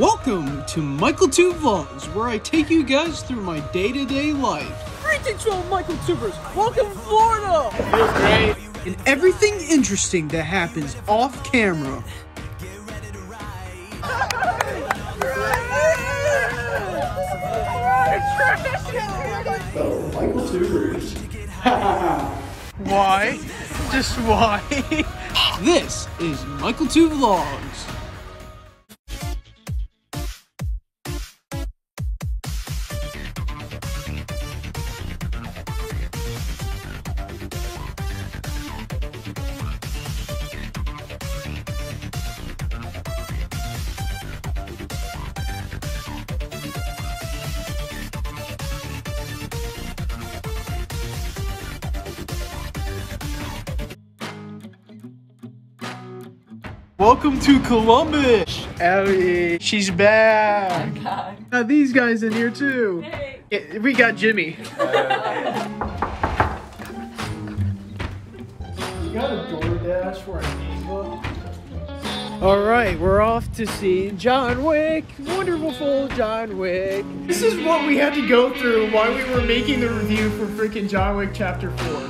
Welcome to Michaeltube Vlogs, where I take you guys through my day-to-day life. Greetings fellow Michaeltubers, welcome to Florida! It feels great. And everything interesting that happens off camera. Oh, Michaeltubers. Why? Just why? This is Michaeltube Vlogs. Welcome to Columbus! Ellie, she's back! Oh God. Got these guys in here too. Hey. Yeah, we got Jimmy. You got a DoorDash for a neighbor? Alright, we're off to see John Wick. Wonderful John Wick. This is what we had to go through while we were making the review for freaking John Wick Chapter 4.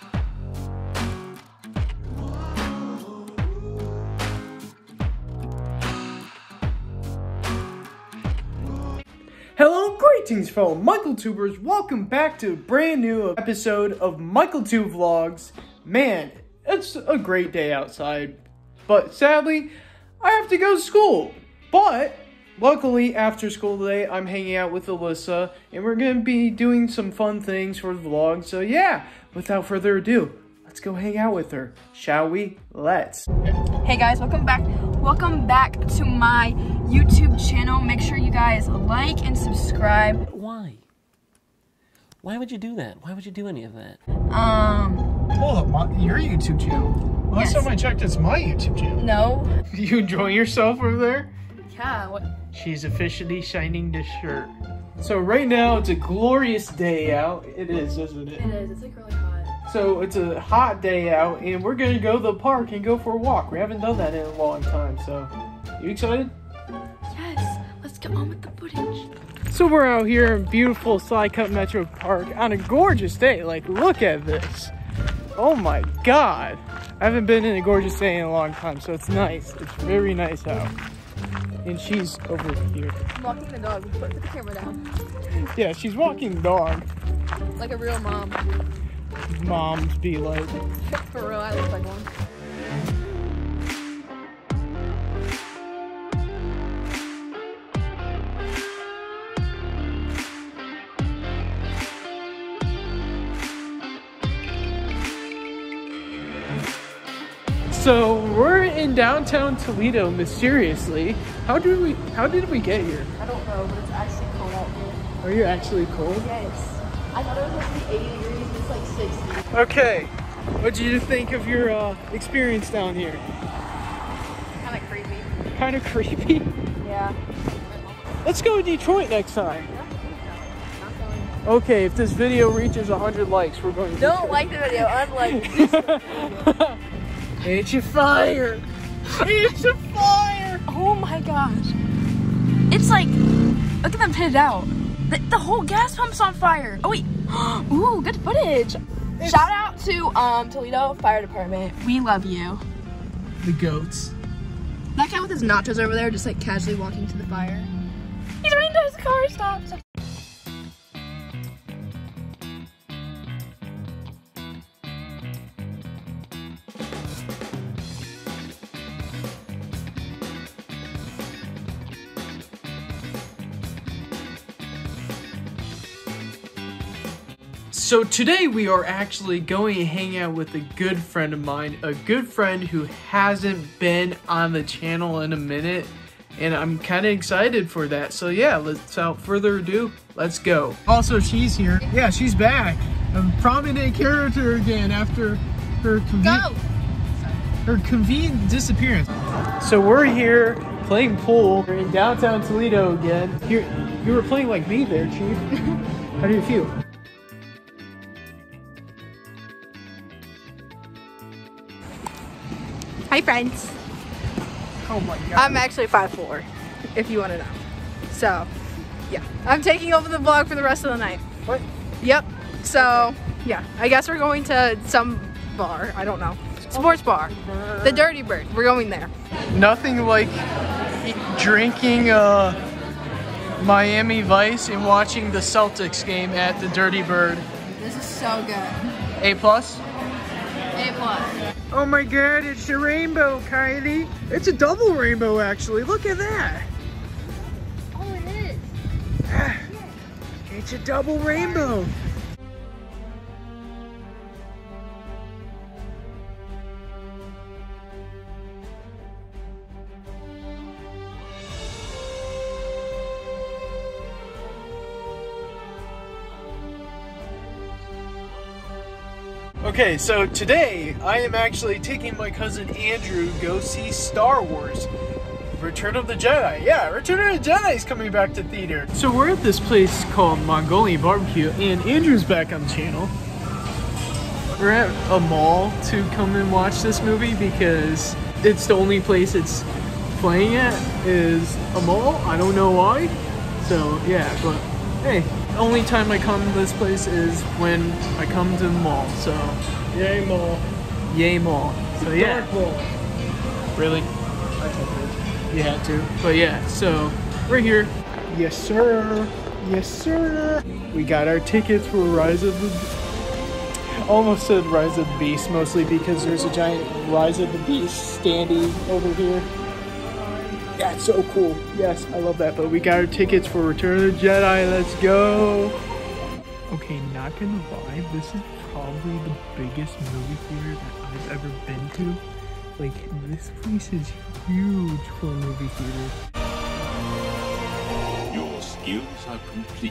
Hello, greetings fellow Michaeltubers. Welcome back to a brand new episode of Michaeltube Vlogs. Man, it's a great day outside, but sadly, I have to go to school. But luckily, after school today, I'm hanging out with Alyssa, and we're gonna be doing some fun things for the vlog. So yeah, without further ado, let's go hang out with her, shall we? Let's. Hey guys, welcome back. Welcome back to my YouTube channel. Make sure you guys like and subscribe. Why? Why would you do that? Why would you do any of that? Hold up, your YouTube channel. Last Yes. time I checked, it's my YouTube channel. No. You enjoying yourself over there? Yeah, what? She's officially shining the shirt. So right now, it's a glorious day out. It is, isn't it? It is, it's like really hot. So it's a hot day out, and we're gonna go to the park and go for a walk. We haven't done that in a long time, so. You excited? Yes, let's get on with the footage. So we're out here in beautiful Sly Cut Metro Park on a gorgeous day. Like, look at this. Oh my God. I haven't been in a gorgeous day in a long time, so it's nice. It's very nice out. And she's over here. I'm walking the dog. Put the camera down. Yeah, she's walking the dog. Like a real mom. Moms be like. For real, I look like one. So we're in downtown Toledo mysteriously. How did we get here? I don't know, but it's actually cold out here. Are you actually cold? Yes. I thought it was supposed to be 80 degrees, but it's like 60. Okay. What did you think of your experience down here? Kind of creepy. Kind of creepy. Yeah. Let's go to Detroit next time. Yeah. Not going. Okay, if this video reaches 100 likes, we're going to Don't Detroit. like the video, unlike. It's your fire. It's a fire. Oh my gosh. It's like, look at them pit it out. The whole gas pump's on fire. Oh wait. Ooh, good footage. Shout out to Toledo Fire Department. We love you. The goats. That guy with his nachos over there just like casually walking to the fire. He's running to his car, stop. So today we are actually going to hang out with a good friend of mine, a good friend who hasn't been on the channel in a minute, and I'm kind of excited for that. So yeah, without further ado, let's go. Also, she's here. Yeah, she's back. A prominent character again after her convenient disappearance. So we're here playing pool. We're in downtown Toledo again. You were playing like me there, Chief. How do you feel? Hi friends. Oh my God. I'm actually 5'4". if you want to know. So, yeah. I'm taking over the vlog for the rest of the night. What? Yep. So, yeah. I guess we're going to some bar. I don't know. Sports bar. The Dirty Bird. We're going there. Nothing like drinking Miami Vice and watching the Celtics game at the Dirty Bird. This is so good. A+? A+. Oh my god, it's a rainbow, Kylie. It's a double rainbow, actually. Look at that. Oh, it is. It's a double rainbow. Okay, so today I am actually taking my cousin Andrew to go see Star Wars Return of the Jedi. Yeah, Return of the Jedi is coming back to theater. So we're at this place called Mongolian Barbecue, and Andrew's back on the channel. We're at a mall to come and watch this movie because it's the only place it's playing at is a mall. I don't know why. So yeah, but hey. The only time I come to this place is when I come to the mall, so yay mall. Yay mall. So yeah. Dark mall. Really? I told you. You had to. But yeah, so we're here. Yes sir. Yes sir. We got our tickets for Rise of the almost said Rise of the Beast, mostly because there's a giant Rise of the Beast standee over here. Yeah, it's so cool. Yes, I love that. But we got our tickets for Return of the Jedi. Let's go. Okay, not gonna lie. This is probably the biggest movie theater that I've ever been to. Like, this place is huge for a movie theater. Your skills are complete.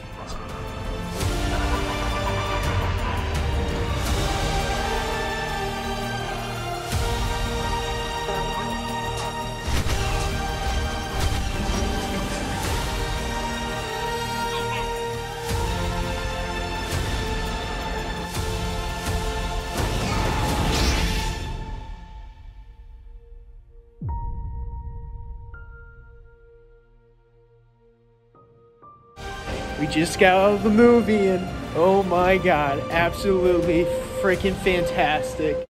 We just got out of the movie and oh my god, absolutely freaking fantastic.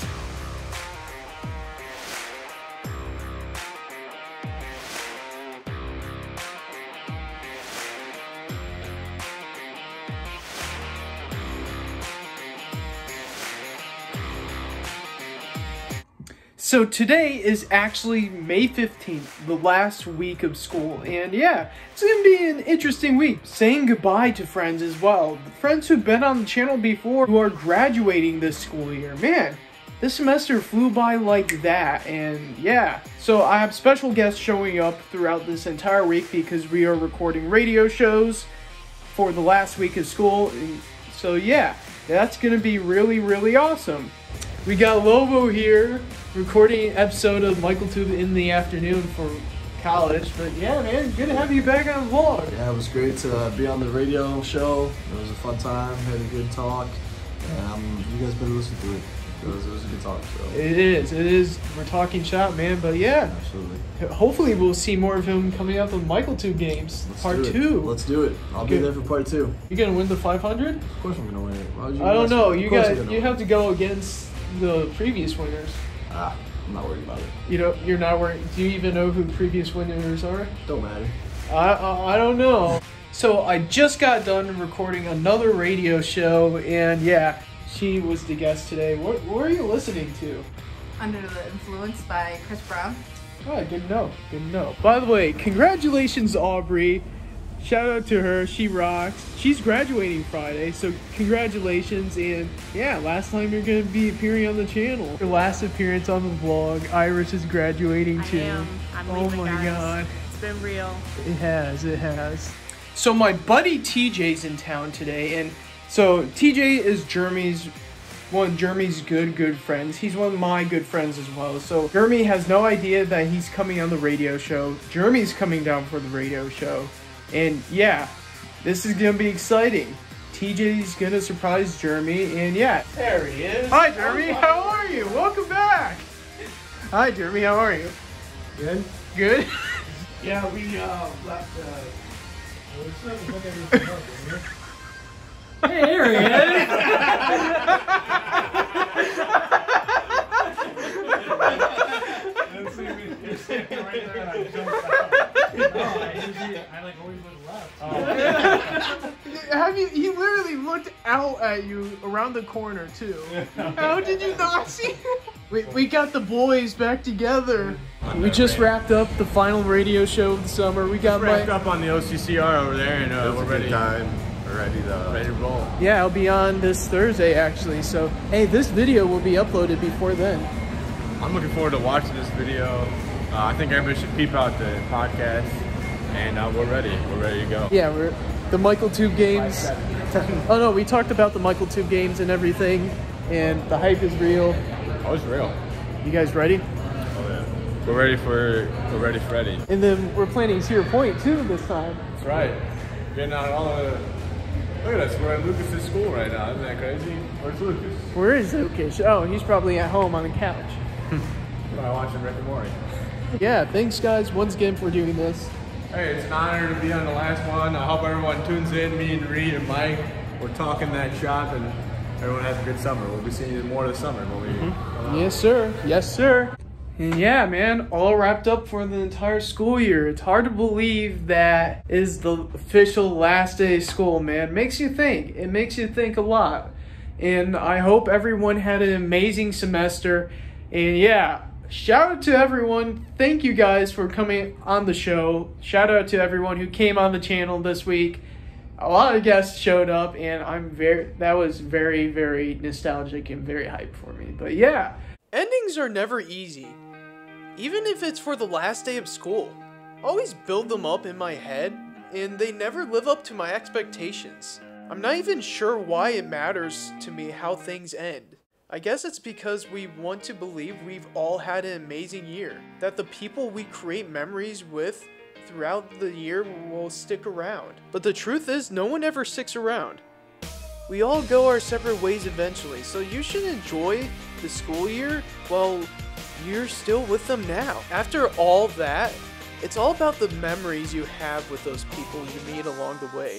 So today is actually May 15th, the last week of school, and yeah, it's gonna be an interesting week. Saying goodbye to friends as well. Friends who've been on the channel before who are graduating this school year. Man, this semester flew by like that, and yeah. So I have special guests showing up throughout this entire week because we are recording radio shows for the last week of school. So yeah, that's gonna be really, really awesome. We got Lobo here, recording an episode of Michaeltube in the afternoon for college. But yeah, man, good to have you back on the vlog. Yeah, it was great to be on the radio show. It was a fun time, had a good talk. You guys better listen to it. It was a good talk. So. It is. We're talking shop, man, but yeah. Absolutely. Hopefully we'll see more of him coming out with Michaeltube games, part 2. Let's do it. I'll be there for part 2. You gonna win the 500? Of course I'm gonna win it. I don't know. You have to go against the previous winners. I'm not worried about it. You're not worried. Do you even know who the previous winners are? Don't matter. I don't know. So I just got done recording another radio show, and yeah, she was the guest today. What are you listening to? Under the Influence by Chris Brown. Oh, good to know. Good to know. By the way, congratulations, Aubrey. Shout out to her. She rocks. She's graduating Friday, so congratulations. And yeah, last time you're going to be appearing on the channel. Your last appearance on the vlog. Iris is graduating too. I am. I'm oh my guys. god. It's been real. It has. So my buddy TJ's in town today, and so TJ is one of Jeremy's good friends. He's one of my good friends as well. So Jeremy has no idea that he's coming on the radio show. Jeremy's coming down for the radio show. And yeah, this is gonna be exciting. TJ's gonna surprise Jeremy, and yeah. There he is. Hi Jeremy, how are you? Welcome back. Hi Jeremy, how are you? Good? Good? Yeah, we left. Hey, here he is. He literally looked out at you around the corner too. How did you not see him? We got the boys back together. We just wrapped up the final radio show of the summer. We got wrapped up on the OCCR over there, and we're ready. We're ready to roll. Yeah, I'll be on this Thursday actually. So hey, this video will be uploaded before then. I'm looking forward to watching this video. I think everybody should peep out the podcast, and we're ready. We're ready to go. Yeah, we're the Michaeltube games. Oh no, we talked about the Michaeltube games and everything, and the hype is real. Oh, it's real. You guys ready? Oh yeah. We're ready for Freddy. And then we're planning Cedar Point too this time. That's right. Getting out all the. Look at us. We're at Lucas's school right now. Isn't that crazy? Where's Lucas? Where is Lucas? Oh, he's probably at home on the couch. Probably watching Rick and Morty. Yeah, thanks guys once again for doing this. Hey, it's an honor to be on the last one. I hope everyone tunes in. Me and Reed and Mike, we're talking that shop, and everyone has a good summer. We'll be seeing you more this summer. Yes, sir. Yes, sir. And yeah, man, all wrapped up for the entire school year. It's hard to believe that is the official last day of school, man. Makes you think. It makes you think a lot. And I hope everyone had an amazing semester. And yeah, shout out to everyone. Thank you guys for coming on the show. Shout out to everyone who came on the channel this week. A lot of guests showed up, and that was very, very nostalgic and very hyped for me. But yeah, endings are never easy. Even if it's for the last day of school. I always build them up in my head, and they never live up to my expectations. I'm not even sure why it matters to me how things end. I guess it's because we want to believe we've all had an amazing year. That the people we create memories with throughout the year will stick around. But the truth is, no one ever sticks around. We all go our separate ways eventually, so you should enjoy the school year while you're still with them now. After all that, it's all about the memories you have with those people you meet along the way.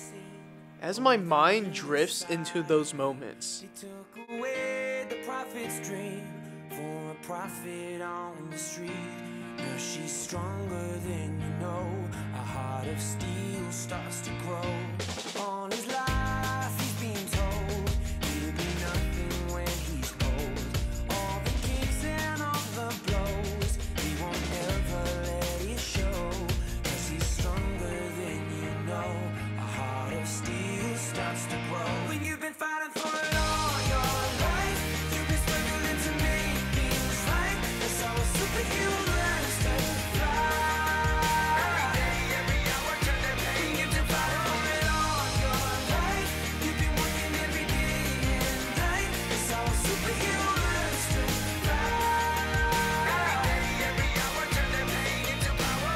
As my mind drifts into those moments. Away the prophet's dream for a prophet on the street. Now she's stronger than you know. A heart of steel starts to grow. On his life he's been told he'll be nothing when he's old. All the kicks and all the blows, he won't ever let it show. Cause he's stronger than you know. A heart of steel starts to grow. When you've been fighting for it all your life, you've been struggling to make things right. That's how a superhero learns to fly. Every day, every hour, turn the pain into fight for it all your life. You've been working every day and night. That's how a superhero learns to fly. Every day, every hour, turn the pain into power.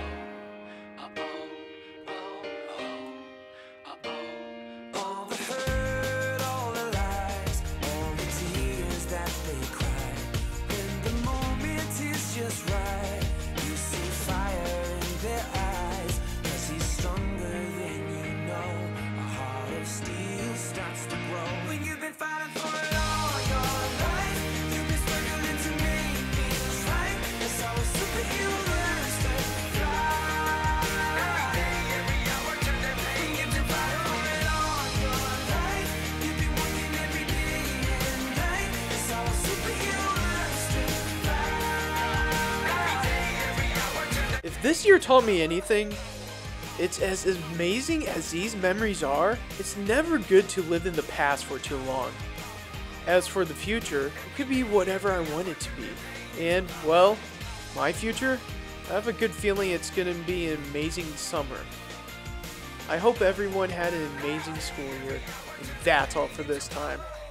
All the hurt, all the lies, all the tears that they cry. When the moment is just right, you see fire in their eyes. Cause he's stronger than you know. A heart of steel starts to grow. When you've been fighting for it all your life, you've been struggling to make things right. That's how a superhero learns to fly. Every day, every hour, turn the pain into fire for it all your life. You've been working every day and night. That's how a superhero learns to fly. Every day, every hour, turn the. If this year taught me anything, it's as amazing as these memories are, it's never good to live in the past for too long. As for the future, it could be whatever I want it to be. And, well, my future? I have a good feeling it's gonna be an amazing summer. I hope everyone had an amazing school year, and that's all for this time.